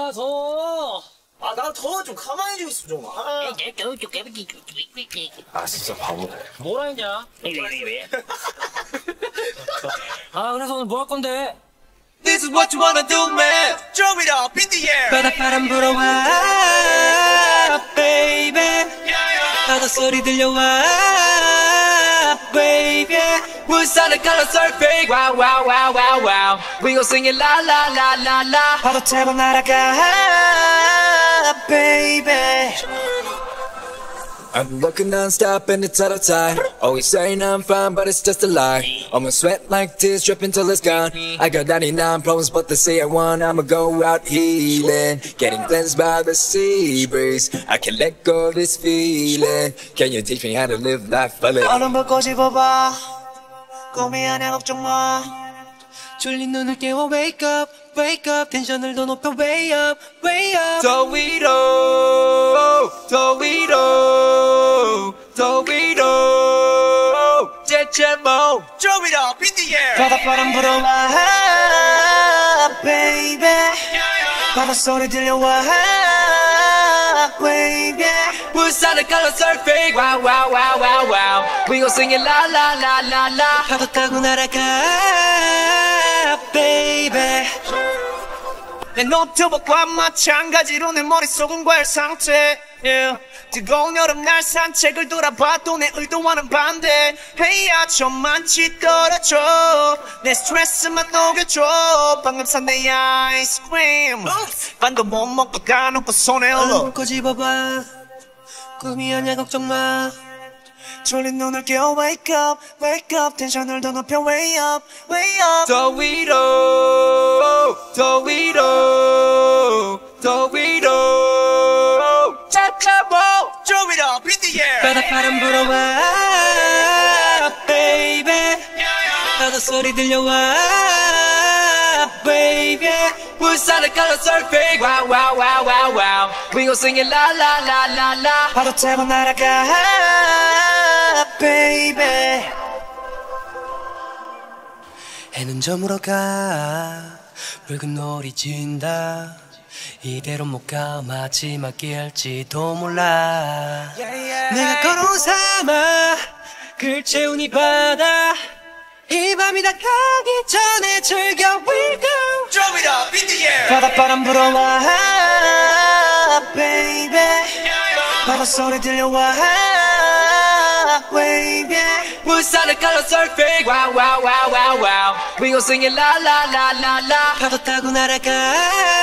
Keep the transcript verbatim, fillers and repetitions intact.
아, 더워. 아, 나 더워. 좀 가만히 좀 있어, 좀. 아, 아 진짜 바보네. 뭐라 했냐? 아, 그래서 오늘 뭐 할 건데? This is what you wanna do, man. Throw it up in the air. 바닷바람 불어와, baby. 바다 소리 들려와, baby. 물살을 깔아 surfing, wow, wow, wow, wow, wow. We gon' sing it la la la la la. 파도 타고 날아가, baby. I'm working non-stop and it's out of time. Always saying I'm fine, but it's just a lie. I'ma sweat like this, dripping till it's gone. I got ninety-nine problems, but they say I won. I'ma go out healing, getting cleansed by the sea breeze. I can let go of this feeling. Can you teach me how to live life fully? 얼음 벗고 집어봐, 꿈이 아냐 걱정 마. 졸린 눈을 깨워 wake up, wake up. 텐션을 더 높여 way up, way up. 더위로, 더위로, 더위로. 제체모. Throw it up in the air. 바닷바람 불어와, baby. 바다 소리 들려와, baby. 물살을 깔아 surfing, wow, wow, wow, wow, wow. We gon' sing it la la la la la. 파도 타고 날아가, baby. 내 노트북과 마찬가지로 내 머릿속은 과열 상태. Yeah. 뜨거운 여름날 산책을 돌아봐도 내 의도와는 반대. 헤이야 저만치 떨어져, 내 스트레스만 녹여줘. 방금 산 내 아이스크림 반도 못 먹고 까놓고 손에 얼른 올려. 묶어 집어봐, 꿈이 아냐 걱정 마. 졸린 눈을 깨워 wake up, wake up. 텐션을 더 높여 way up, way up. 더위로, 더위로, 더위로. 차차보. Throw it up in the air. 바닷바람 불어와, baby. 파도 소리 들려와, baby. 물살을 깔아 surfing, wow, wow, wow, wow, wow. We gon' sing it la la la la la. 파도 타고 날아가, baby. 해는 저물어 가, 붉은 놀이 진다. 이대로 못 가, 마지막일지도 몰라. 내가 걸어온 사막, 글 채운 이 바다. 이 밤이 다 가기 전에 즐겨 we go. Throw it up in the air. 바닷바람 불어와, baby. 바다 소리 들려와, baby. 물살을 깔아 surfing, wow, wow, wow, wow, wow. We gon' sing it la la la la la. 파도 타고 날아가,